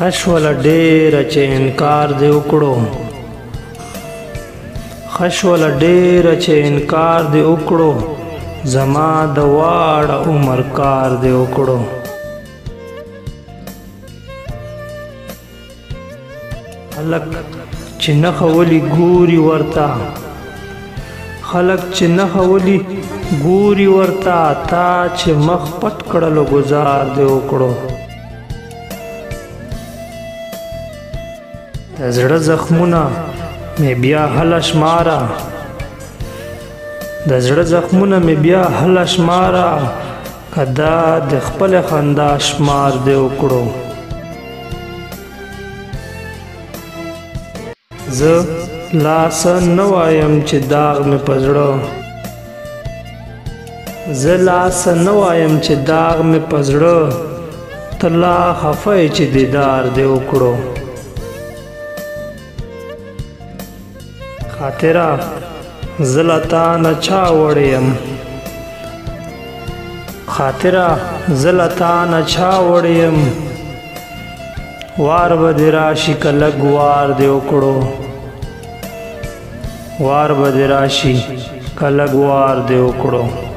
خشول ډېر چې انکار دې وکړو خشول ډېر چې انکار دې وکړو زما د واړه عمر کار دې وکړو خلک چې نښه ولي ګوري ورته خلک چې نښه ولي ګوري ورته تا چې مخ پټ کړلو ګزار دې وکړو د زړه زخمونه مې بیا هله شماره د زړه زخمونه مې بیا هله شماره که دا د خپلې خندا شمار دې وکړو زه لا څه نه وایم چې داغ مې په زړه زه لا څه نه وایم چې داغ مې په زړه ته لا خفه یې چې دیدار دې وکړو خاطره زه له تا نه چا وړی یم خاطره زه له تا نه چا وړی یم وار به دې راشي که لږ وار دې وکړو وار به دې راشي که لږ وار دې وکړو